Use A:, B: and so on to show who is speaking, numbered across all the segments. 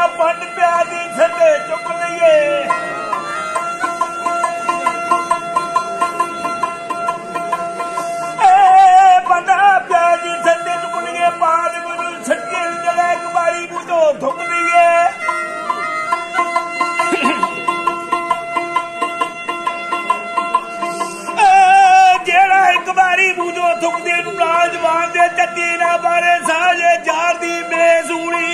A: पंड प्यादी छते चुक लिए पंडा प्यादी छते चुक लिए पाद गुरु छटके जगह एक बारी बूझो थुक लिए जेड़ा एक बारी बूझो थुक दे नौजवान दे चट्टी ना बारे साजे जार दी बेसूड़ी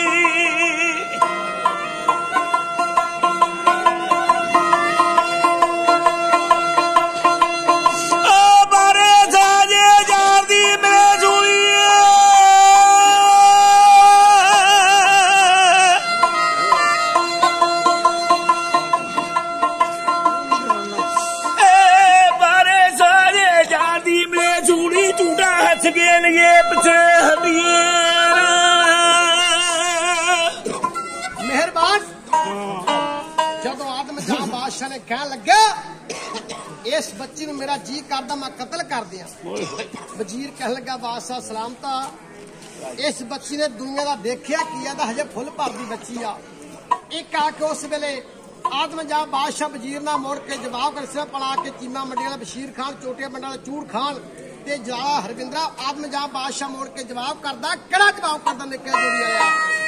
B: मेहरबान जदों आदम जां बादशाह ने कह लगा इस बच्ची नूं मेरा जी करदा मैं कतल कर दिया वजीर कह लगा बादशाह सलामता इस बच्ची ने दुनिया का देखिया की हजे फुल भरदी बच्ची आ एक आके उस वेले आदम जां बादशाह वजीर ना मुड़ के जवाब कर सिर पड़ा के चीमा मंडी वाला बशीर खान चोटिया मंडी वाला चूड़ खान ते जलाला हरविंदरा आदम जां बादशाह मोड़ के जवाब करदा केड़ा जवाब करदा निकल जोड़ी आया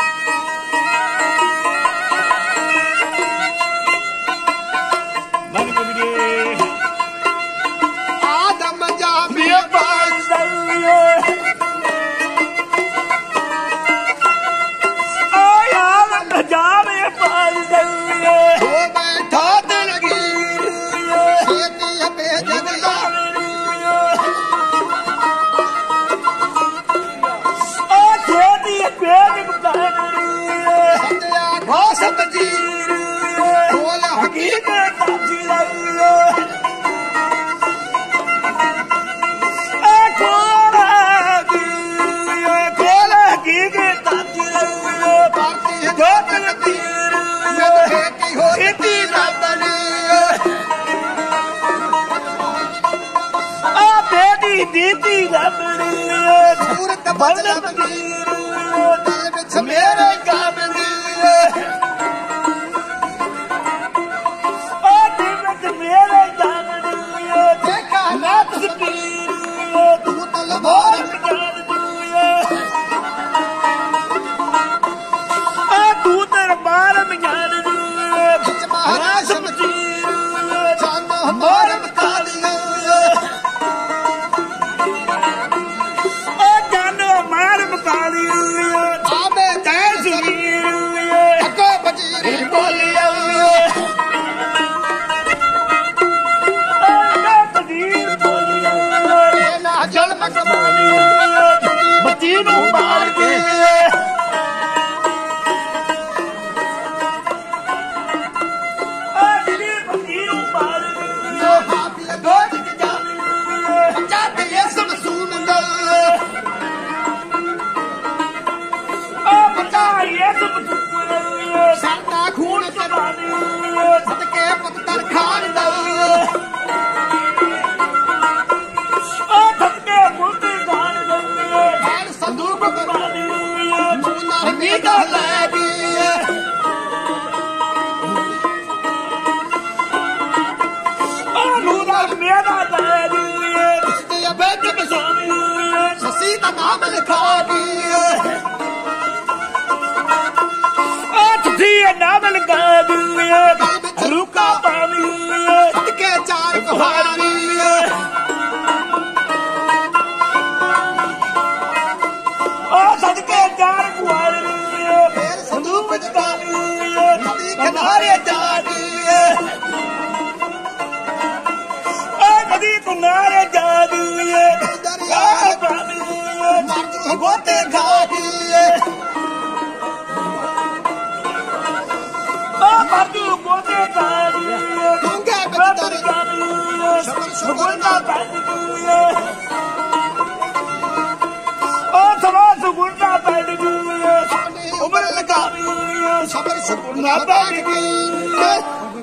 B: आदम जां बादशाह दीदी सूरत बदलब दिल विच मेरे काबली ओ दिल विच मेरे काबली देखा ना तस्वीर तू तलवार जान तू दरबार में जान महाराज शमशीर जानो हमारे कालिया खून सदके पुत्र खान सदके पुत्र खान संदूक मेरा ससी का नाम लिखा नाम लगा हलूका पानी के चार पहाड़ी सदके चार कुहाड़ी संदूक नदी किनारे जानी नदी किनारे जानी गोते घाटी उम्र लगा सबर सुकून